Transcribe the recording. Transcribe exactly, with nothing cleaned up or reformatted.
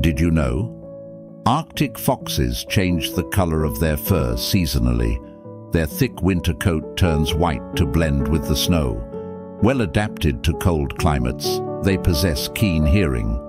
Did you know? Arctic foxes change the color of their fur seasonally. Their thick winter coat turns white to blend with the snow. Well adapted to cold climates, they possess keen hearing.